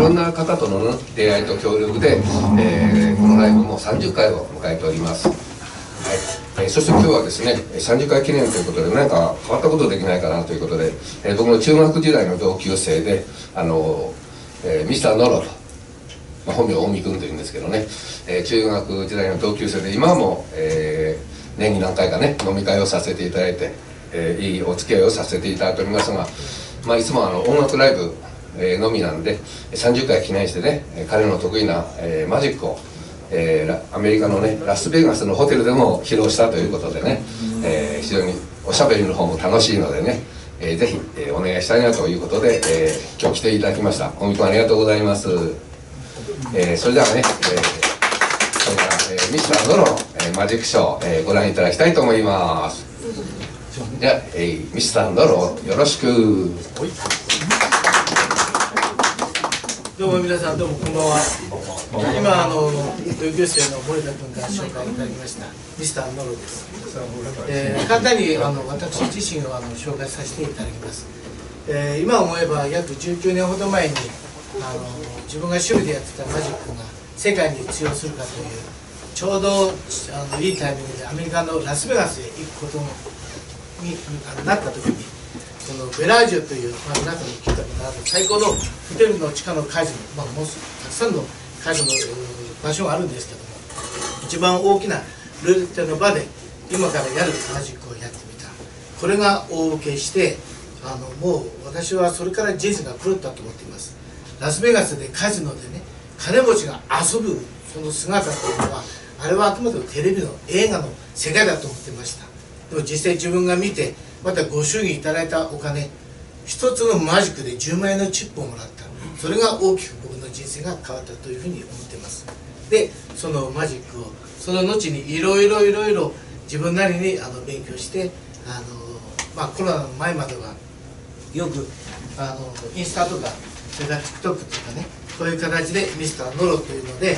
ろんな方との出会いと協力で、このライブも30回を迎えております。はい、そして今日はですね30回記念ということで何か変わったことできないかなということで、僕の中学時代の同級生でミスターノロと、本名近江君というんですけどね、中学時代の同級生で今も、年に何回かね飲み会をさせていただいて、いいお付き合いをさせていただいておりますが、いつも音楽ライブ、のみなんで30回記念してね彼の得意な、マジックをアメリカのねラスベガスのホテルでも披露したということでね、非常におしゃべりの方も楽しいのでね、ぜひ、お願いしたいなということで、今日来ていただきました。近江君ありがとうございます。それではね、それから、ミスターノロ、マジックショー、ご覧いただきたいと思います。じゃあ、ミスターノロよろしく。 どうも皆さん、どうもこんばんは。今同級生の森田君から紹介いただきましたミスターノロです。簡単に私自身を紹介させていただきます。今思えば約19年ほど前に自分が趣味でやってたマジックが世界に通用するかというちょうどいいタイミングでアメリカのラスベガスへ行くことになった時に、そのベラージュという、皆さんに聞いたことある最高のホテルの地下のカジノ、もうたくさんのカジノの場所があるんですけども、一番大きなルーレットの場で今からやるマジックをやってみた。これが大受けしてもう私はそれから人生が狂ったと思っています。ラスベガスでカジノでね金持ちが遊ぶその姿というのは、あれはあくまでもテレビの映画の世界だと思ってました。でも実際自分が見て、またご祝儀いただいたお金一つのマジックで10万円のチップをもらった。それが大きく僕の人生が変わったというふうに思っています。でそのマジックをその後にいろいろ自分なりに勉強してコロナの前まではよくインスタとかそれから TikTok とかね、こういう形でミスターノロというので、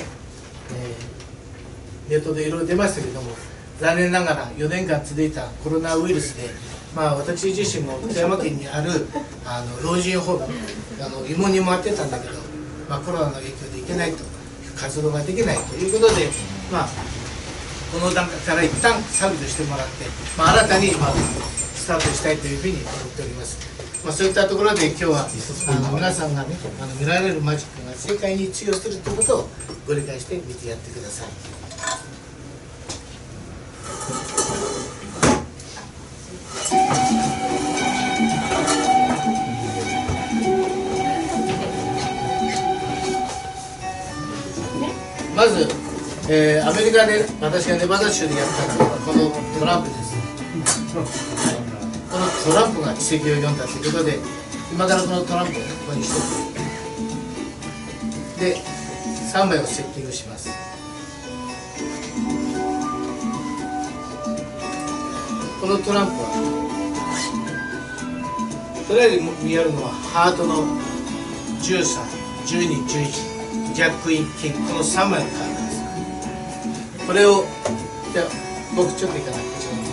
ネットでいろいろ出ましたけども、残念ながら4年間続いたコロナウイルスで、私自身も富山県にある老人ホーム慰問に回ってたんだけど、コロナの影響で行けないと、活動ができないということで、この段階から一旦削除してもらって、新たにスタートしたいというふうに思っております。そういったところで今日は皆さんがね見られるマジックが世界に通用するということをご理解して見てやってください。まず、アメリカで私がネバダ州でやったのはこのトランプです。このトランプが奇跡を読んだということで、今からこのトランプをここにしてで3枚をセッティングします。このトランプはとりあえず見えるのはハートの13、12、11、ジャックイン、キング、この3枚のカードです。これをじゃあ僕ちょっといかないこちらに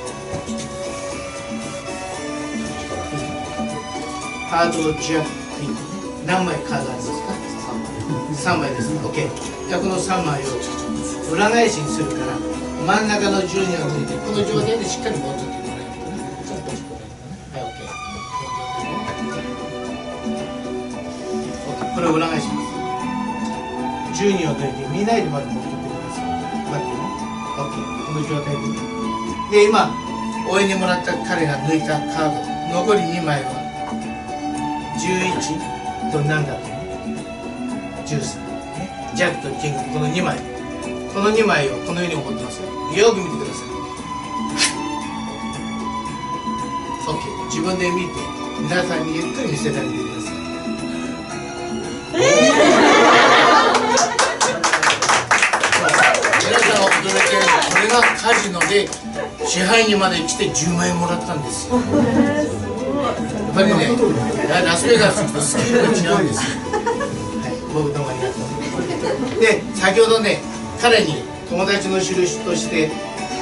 ハートのジャックイン、何枚カードありますか？3枚です。OK。じゃあこの3枚を裏返しにするから真ん中の12を抜いてこの状態でしっかり持っとってもらえるとね。ちょっとはい、OK。これを裏返します。12を抜いて見ないでまず持っとってください。待ってね。OK。この状態で。で、今、応援にもらった彼が抜いたカード、残り2枚は11と何だと思う？ 13。ジャックとキング、この2枚。この2枚をこのように持ってますよ。よく見てください。OK。自分で見て、皆さんにゆっくり見せてあげてください。皆さんは驚き、これがカジノで支配人まで来て10万円もらったんですよ。やっぱりね、ラスベガスとスキルが違うんですよ。はい、僕どうもありがとう。で、先ほどね、彼に友達の印として、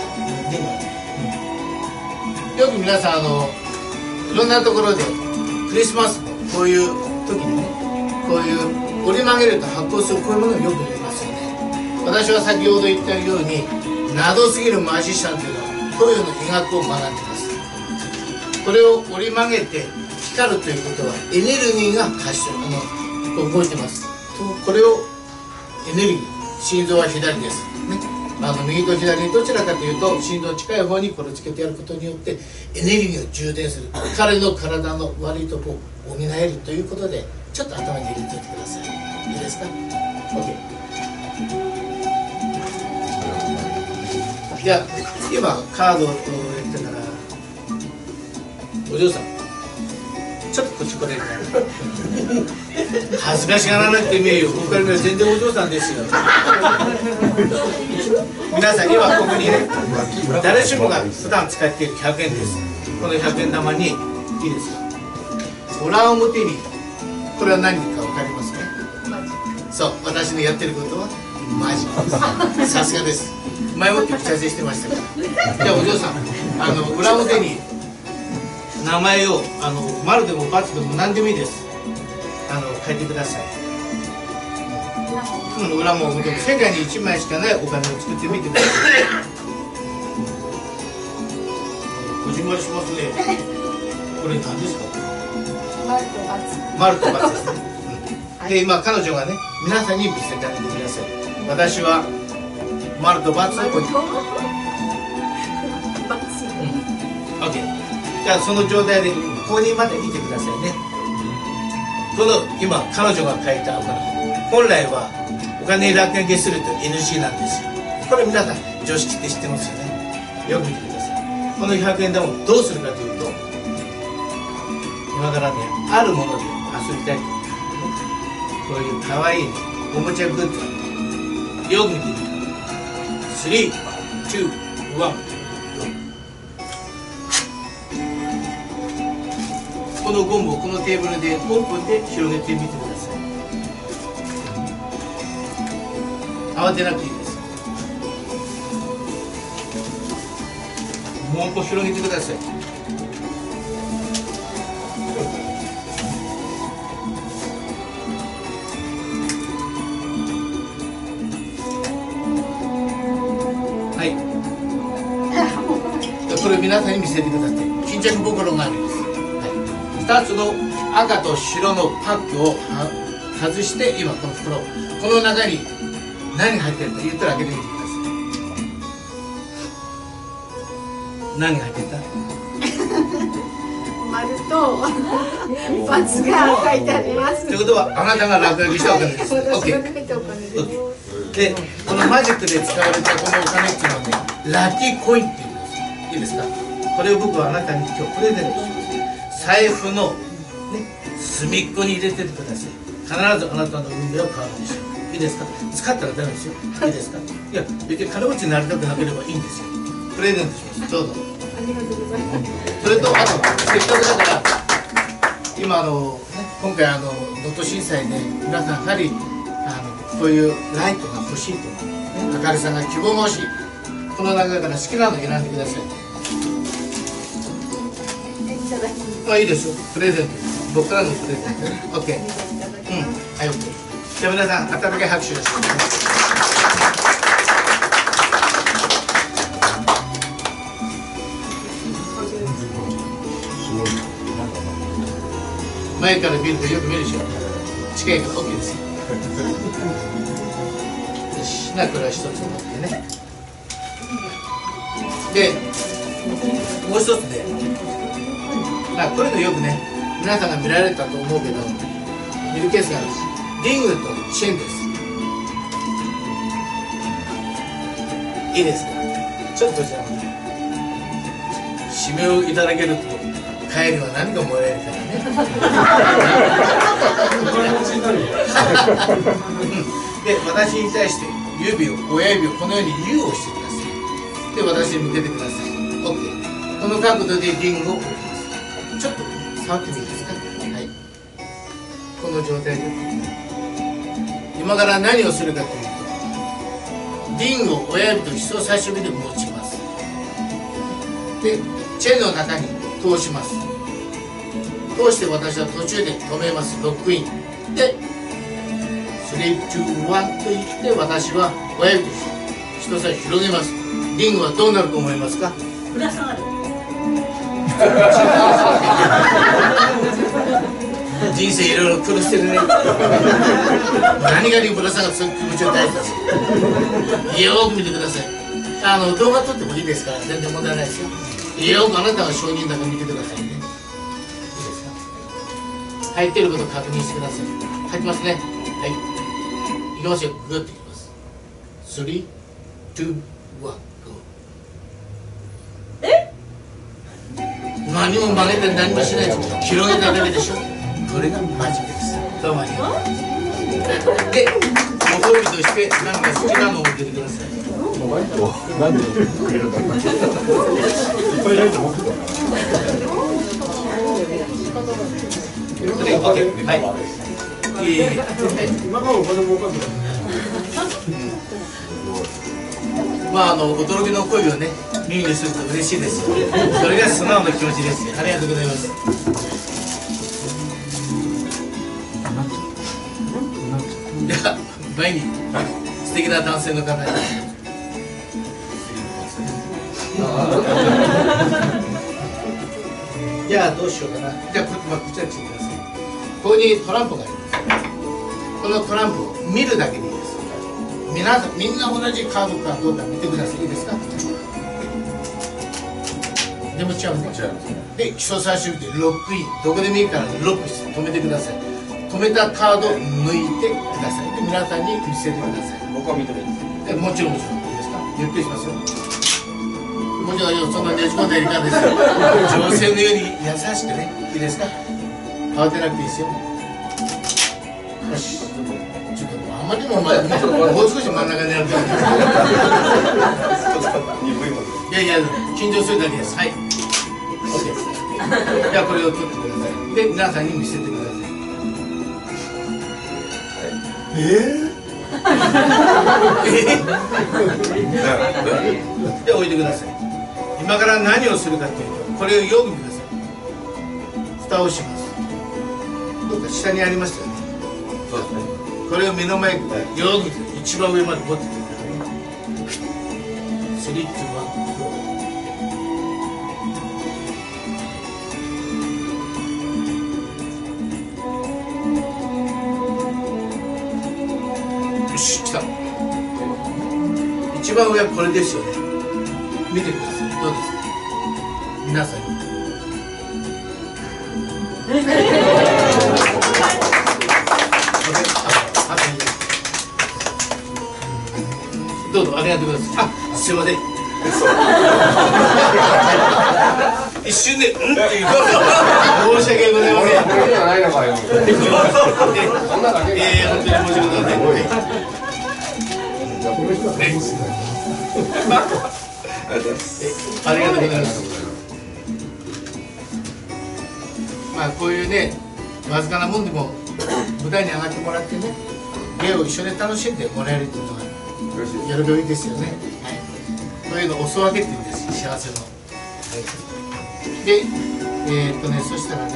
よく皆さんいろんなところでクリスマスのこういう時にね、こういう折り曲げると発光するこういうものをよく見ますよね。私は先ほど言ったように謎すぎるマジシャンというのは東洋の医学を学んでいます。これを折り曲げて光るということはエネルギーが動いてます。これをエネルギー、心臓は左ですね。右と左にどちらかというと心臓近い方にこれをつけてやることによってエネルギーを充電する、彼の体の悪いところを補えるということで、ちょっと頭に入れておいてください。いいですか？ OK。 じゃあ今カードをやったからお嬢さんちょっとこっち来れるかな恥ずかしがらなくて見えよ。僕から見れば全然お嬢さんですよ皆さん今ここにね、誰しもが普段使っている100円です。この100円玉にいいですか、裏表にこれは何か分かりますか？そう、私のやってることはマジックです。さすがです。前もって打ち合わせしてましたから。じゃあお嬢さん、裏表に名前を丸でも×でも何でもいいです。書いてください。裏も表も世界に1枚しかないお金を作ってみてください。こじんまりしますね。これ何ですか？丸と×ですね。で今彼女がね、皆さんに見せてあげてください。私は丸と×をこうOK。じゃあその状態でここにまで見てくださいね。この今彼女が書いたお金、本来はお金落書きすると NG なんですよ。これ皆さん常識って知ってますよね。よく見てください。この100円玉をどうするかというと、今からね、あるもので遊びたいと思う。こういうかわいい、ね、おもちゃグッズ、よく見てみてください。3、2、1。このゴムをこのテーブルでオープンで広げてみてください。慌てなくていいです。もう一歩広げてください。はい。これ皆さんに見せてください。巾着袋があるんです。2つの赤と白のパックを外して、今この袋、この中に何が入ってるか言ったら開けてみてください。何が入ってた？ 丸と×が書いてあります。 ということはあなたが落書きしたお金です。 私が書い OK。 たお金です。 で、このマジックで使われたこのお金っていうのはね、ラッキーコインっていうんです。いいですか？これを僕はあなたに今日プレゼントします。財布の、ね、隅っこに入れててください。必ずあなたの運命は変わるでしょう。いいですか？使ったらダメですよ。いいですか？いや、別に金持ちになりたくなければいいんですよ。プレゼントします。どうぞ。 ありがとうございます。 それとあとせっかくだから今今回能登震災で皆さんやはりこういうライトが欲しいと、ね、明るさが希望が欲しい。この中から好きなの選んでください。いいですよ。プレゼント。僕からのプレゼント。OK。はい、OK。じゃあ皆さん、温かい拍手です。前から見るとよく見るでしょ。近いから OK ですよ。よし、これは一つ持ってね。で、もう一つで、これのよくね、皆さんが見られたと思うけど、見るケースがあるんです。リングとチェーンです。いいですか？ちょっとじゃあ指名をいただけると帰りは何かもらえるからねで、私に対して親指をこのように U をしてください。で、私に向けてください。 OK。 この角度でリングを置きます。ちょっと触ってみていいですか？はい。この状態で今から何をするかというと、リングを親指と人差し指で持ちます。で、チェーンの中に通します。通して私は途中で止めます。ロックインで 3、2、1と言って私は親指です。人差し指広げます。リングはどうなると思いますか？ ぶら下がる。 人生いろいろ苦してるね。何がぶら下がる、そういう気持ちは大事です。よく見てください。動画撮ってもいいですから、全然問題ないですよ。よくあなたが証人だから見てくださいね。いいですか？入っていることを確認してください。入ってますね。はい。いきますよ。グッといきます。3、2、1、GO。何も曲げて何もしないです。広げただけでしょ。これがマジックです。どうもありがとう。で、ご褒美として何か好きなのを入れてください。 なんでくれるんだ。いっぱいライト持ってた。 はい。 今からお金儲かるんだ。 驚きの声をね、耳にすると嬉しいですよ。それが素直な気持ちですよ。ありがとうございます。じゃあ、前に素敵な男性の方に。じゃあどうしようかな。じゃあこちら来てください。ここにトランプがあります。このトランプを見るだけでいいです。皆さんみんな同じカードかどうか見てください。いいですか？でも違うね。で、基礎最終日でロックイン、どこでもいいからロックして止めてください。止めたカードを抜いてください。で、皆さんに見せてください。 僕は認める。 もちろんいいですか？ゆっくりしますよ。もちろんそんなねじ込んだやり方ですよ。女性のように優しくね。いいですか？慌てなくていいですよ。よし。ちょっとあまりにももう少し真ん中にやると。いやいや、緊張するだけです。はい。OK。じゃあこれを取ってください。で、皆さんに見せてください。で、置いてください。今から何をするかというと、これをよく見てください。蓋をします。どうか下にありましたよね。 そうですね。 これを目の前からよく見て、一番上まで持ってください。3、2、1、よし、来た。一番上はこれですよね。見てください。どうですか？皆さんに。どうぞありがとうございます。あ、すいません。一瞬で、っていう。申し訳ございません。 これじゃないのかよ。そんなだけ。 本当に申し訳ございません。ありがとうございます。こういうね、わずかなもんでも舞台に上がってもらってね、芸を一緒に楽しんでもらえるっていうのが喜びですよね。はい。こういうのお裾分けって言うんです。幸せの。はい。で、そしたらね、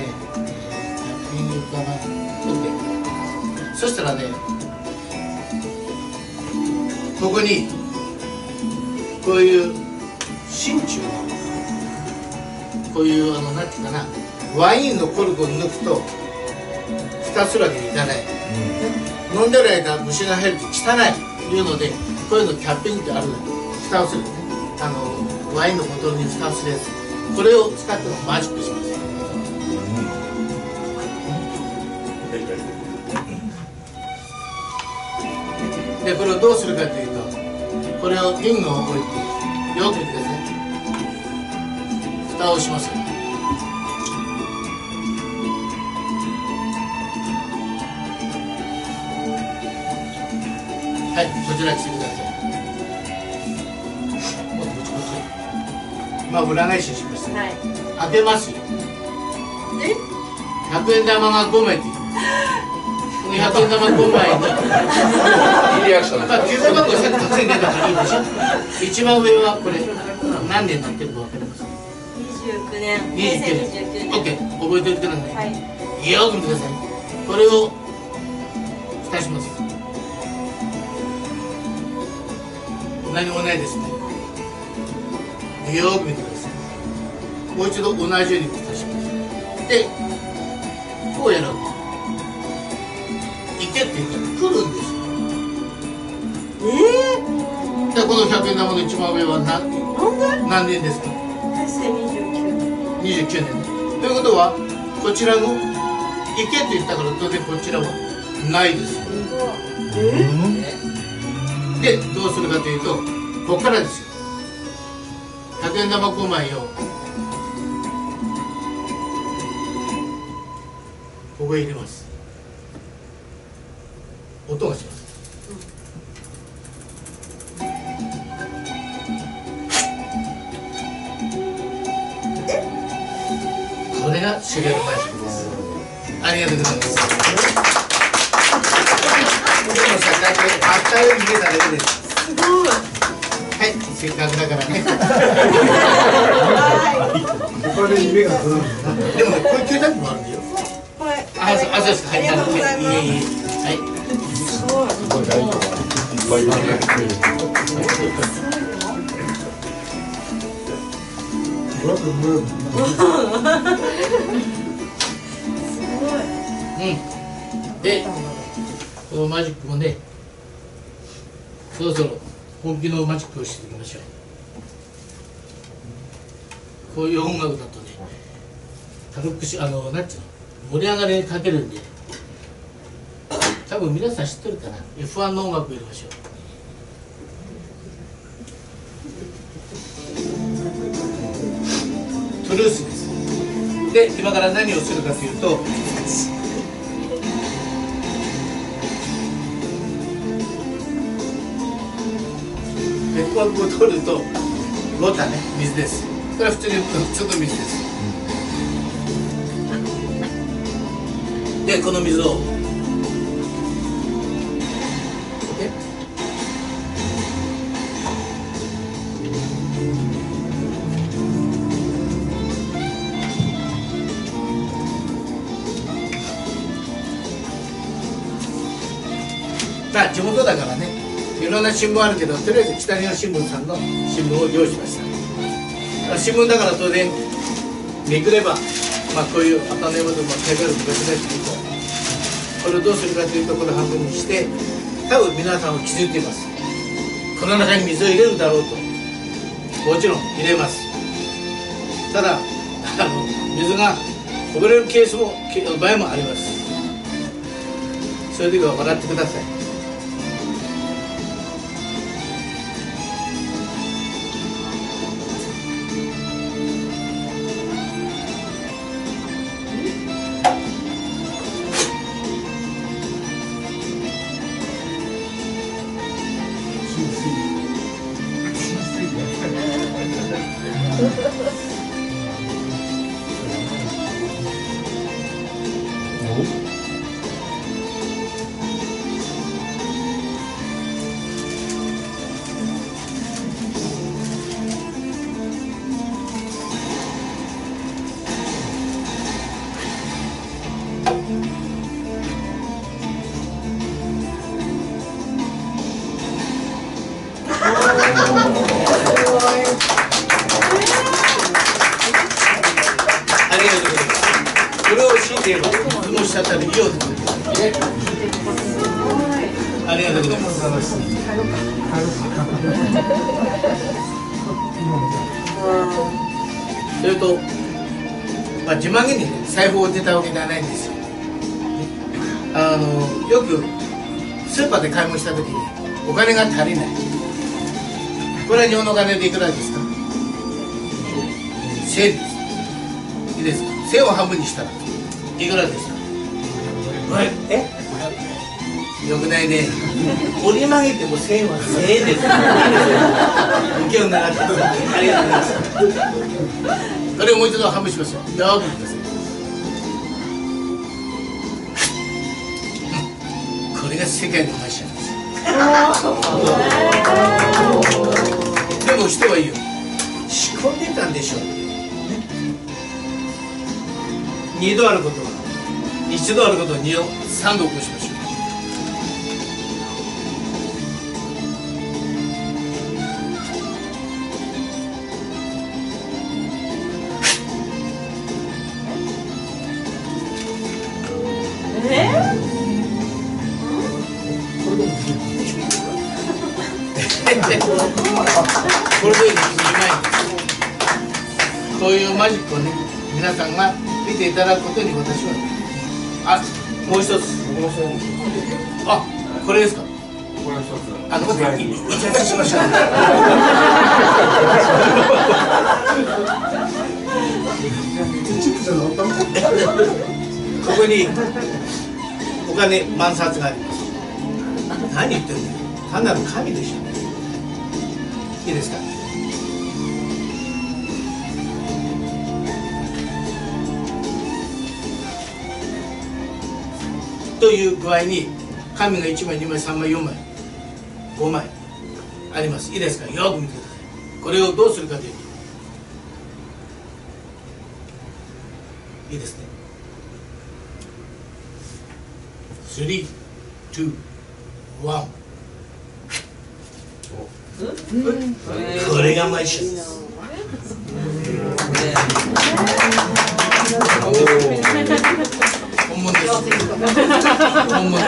そしたらね、ここにこういう真鍮のこういうなんていうかな、ワインのコルクを抜くと蓋するわけにいかない、飲んでる間虫が入ると汚いというので、こういうのキャッピングってあるのに蓋をするね、ワインのボトルに蓋をするやつ、これを使ってのマジックします。でこれをどうするかというと、これをリングを置いてよく見てください。蓋をします。はい、こちら来てください。もっとこっちこっち。裏返しにしました。はい、当てますよ。100円玉が5枚って。この100円玉5枚に。 いいリアクションです。 9番号さっき突然出たからいいでしょ。一番上はこれ何年になってるかわかります？ 29年。平成29年。 オッケー、覚えておいてください。 はい。 よく見てください。これを蓋します。 何もないですね。よーく見てください。もう一度同じように動かします。で、こうやる。行けって言ったら来るんですよ。で、この100円玉の一番上は何年ですか？ 平成29 29年ね。ということは、こちらの行けって言ったから当然こちらはないですよ。で、どうするかというと、ここからですよ。100円玉5枚をここへ入れます。音がします。これがシュレルマジックです。ありがとうございます。僕の錯覚あったように見えただけです。 すごい。 はい、せっかくだからね。 これで夢が来るんですね。 でもね、これ携帯もあるんだよ。 これ。 あ、そうですか。 ありがとうございます。 いえいえ。はい。 すごい。 すごいライトがいっぱいいますね。 で、このマジックもね、そろそろ本気のマジックをしていきましょう。こういう音楽だとね、軽くなんていうの、盛り上がりかけるんで、多分皆さん知ってるかな。F1 の音楽を入れましょう。トゥルースです。で、今から何をするかというと、ペッパーを取ると、ウォーターね、水です。これは普通の水です。で、この水を、まあ地元だからね、いろんな新聞あるけど、とりあえず北日本新聞さんの新聞を用意しました。新聞だから当然めくれば、まあこういう頭の山でも手軽に別々にこれをどうするかというと、これ半分にして、多分皆さんは気づいています。この中に水を入れるだろうと。もちろん入れます。ただ水がこぼれるケースも場合もあります。そういう時は笑ってください。これを強いて言えば、この下たり、イオンでありがとうございます。それと、まあ、自慢げにね、財布を出たわけではないんですよ。よくスーパーで買い物したときに、お金が足りない。これは日本のお金でいくらですか？1000円です。いいですか？1000を半分にしたらいくらですか？よくないね。折り曲げても1000円は1000円です。受けを習ってありがとうございます。これをもう一度半分しますよ。よーく見てください。これが世界のマジシャンです。でも人は言う。仕込んでたんでしょう。2度あることは1度あることを2度3度起こしましょう。 これで2枚こういうマジックをね皆さんが見ていただくことに私はもう一つこれですか。これ一つ打ち合わせしましょう。ここにお金万札があります。何言ってんだよ。単なる紙でしょ。いいですか。という具合に紙が1枚2枚3枚4枚5枚あります。いいですか。よく見てください。これをどうするかというといいですね。3、2、1。これがマジシャンです。本物です。本物です。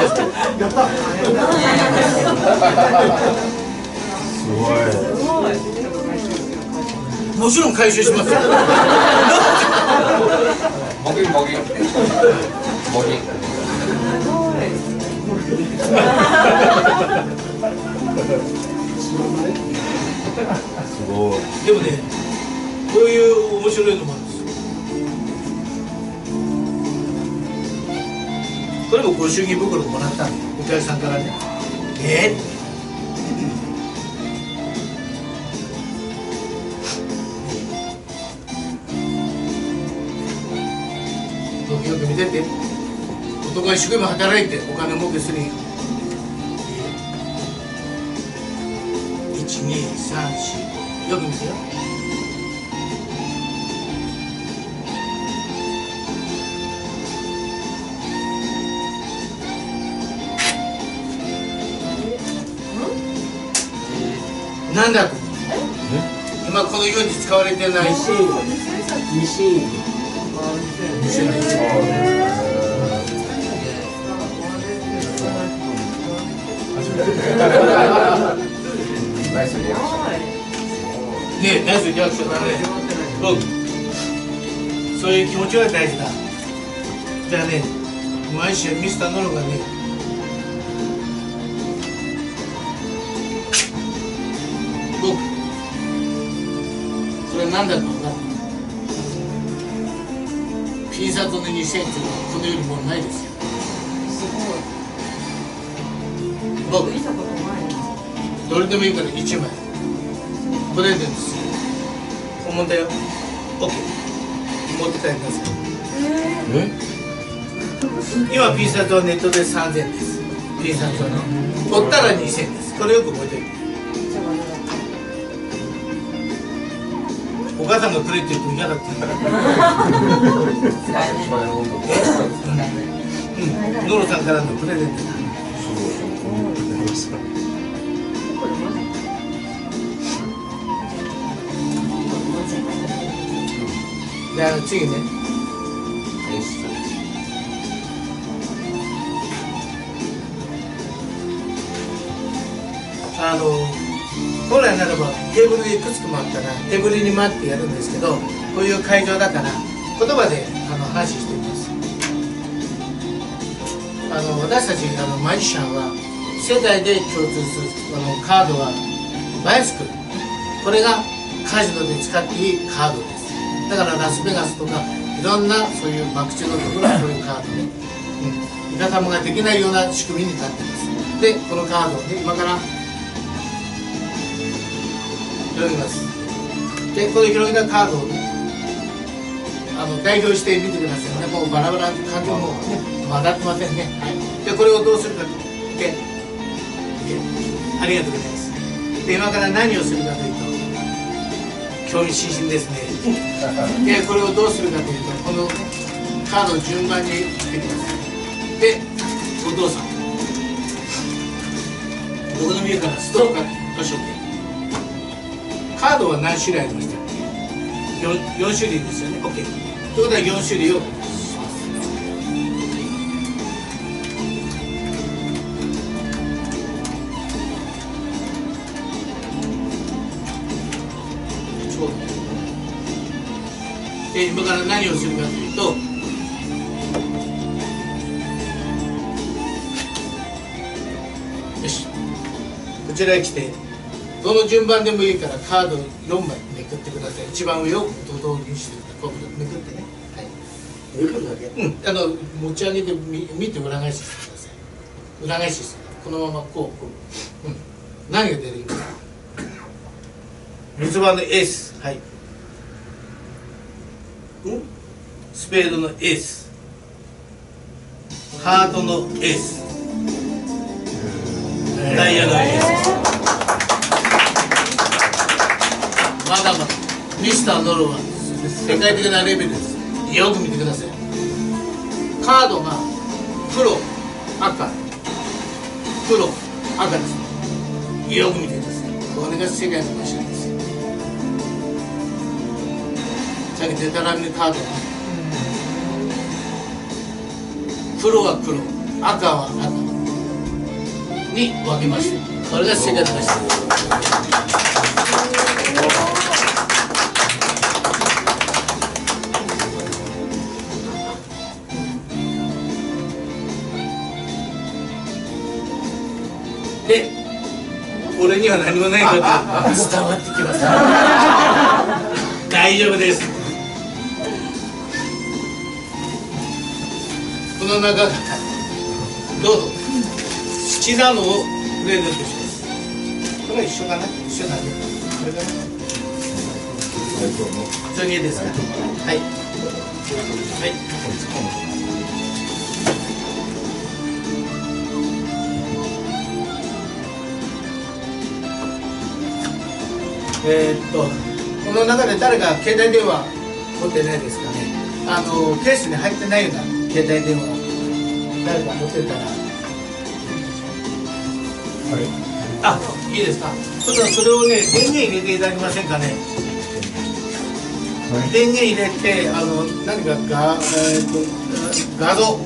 すごい。 もちろん回収しますよ。 ボギンボギンボギン。 すごい。 でもね、こういう面白いのもあるんですよ。これもご祝儀袋もらったんで、お客さんからね。よく見てて。男が一生懸命働いてお金儲けするんよ。1、2、3、4、よく見てよ。なんだと今この世に使われてないしナイスリアクション。 ねえ、ナイスリアクションだね。そういう気持ちが大事だ。じゃあね、毎週ミスターノロがね、それ何だか分かる？ピン札の2センチはこの世にもうないですよ。僕どれでもいいから1枚プレゼントする。本物だよ。 OK 持って帰りなさい。今ピン札はネットで3000です。ピン札はね取ったら2000です。これよく覚えておいて。お母さんがくれって言うと嫌だって言う。ノロさんからのプレゼントだ。で、次ね。本来ならばテーブルいくつもあったらテーブルに回ってやるんですけど、こういう会場だから言葉で話しています。私たちマジシャンは世界で共通するカードはバイスクル、これがカジノで使っていいカードです。だからラスベガスとかいろんなそういう博打のところはそういうカードね、イカ玉ができないような仕組みになっています。で、このカードを、ね、今から広げます。で、この広げたカードを、ね、代表してみてくださいね。もうバラバラ環境も、ね、混ざってませんね。はい、で、これをどうするかと。で、ありがとうございます。で、今から何をするかというと、興味津々ですね。で、これをどうするかというと、このカードを順番に振ってください。で、お父さん、僕の家からストローからどうしよう。カードは何種類ありましたっけ？4種類ですよね。OK。ということは4種類をします。 で今から何をするかというと、よし、こちらへ来てどの順番でもいいからカード4枚めくってください。一番上を同時にしてください。こうめくってね、はい、めくるだけ、持ち上げて見て裏返ししてください。裏返ししてこのままこう、何が出てきますか？三つ葉のエース、はい、スペードのエース、ハートのエース、ダイヤのエース。まだまだミスターノロは世界的なレベルです。よく見てください。カードが黒、赤、黒、赤です。よく見てください。これが世界のマシンです。さっきデタラメのカードが黒は黒、赤は赤に分けました。これが世界のマシンです。で、俺には何もないこと伝わってきます。大丈夫です。この中からどうぞ好きなのをプレゼントします。これは一緒かな？一緒なんで。これかな？次ですか？はい。はい。この中で誰か携帯電話持ってないですかね。ケースに入ってないような携帯電話誰か持ってたら、はい、いいですか。ちょっとそれをね、電源入れていただけませんかね。はい、電源入れて何か画像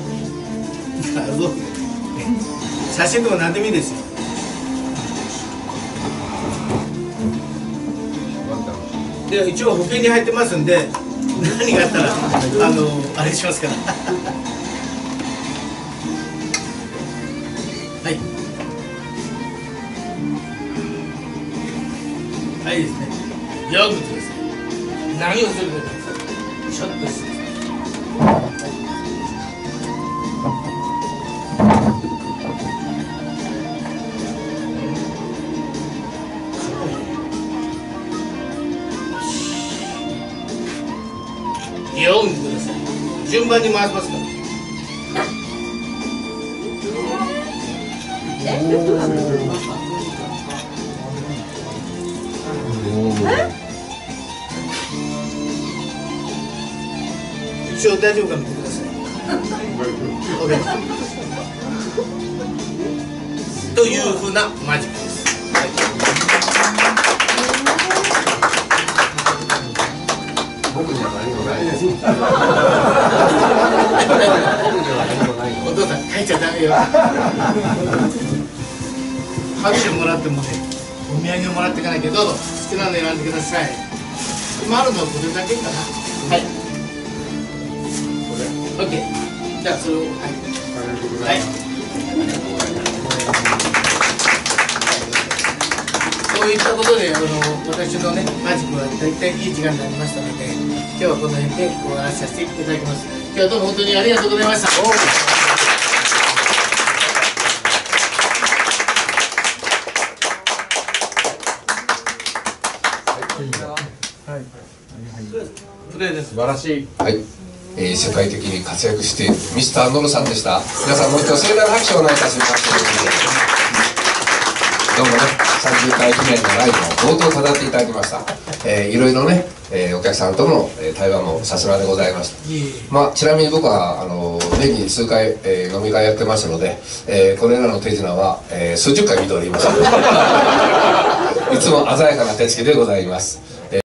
写真でも何でもいいですよ。で一応保険に入ってますんで、何があったらあれしますからはいはいですね。よく見てください。何をするかちょっとしてよく見てください。順番に回しますから。一応大丈夫か見てください。OK というふうなマジックです。 僕には何もないです。 お父さん書いちゃダメよ。拍手もらってもね、お土産をもらっていかなきゃ。どうぞ好きなの選んでください。今あるのはこれだけかな。はい。これ。OK。じゃあそれをはい。はい。そういったことで私のねマジックは大体いい時間になりましたので、今日はこの辺で終わらさせていただきます。今日はどうも本当にありがとうございました。 素晴らしい。 はい、世界的に活躍しているミスターノロさんでした。皆さんもう一度盛大な拍手をお願いいたします。どうもね、30回記念のライブを冒頭語っていただきました。いろいろね、お客さんとの対話もさすがでございました。まあ、ちなみに僕は年に数回、飲み会やってますので、これらの手品は、数十回見ております。いつも鮮やかな手つきでございます。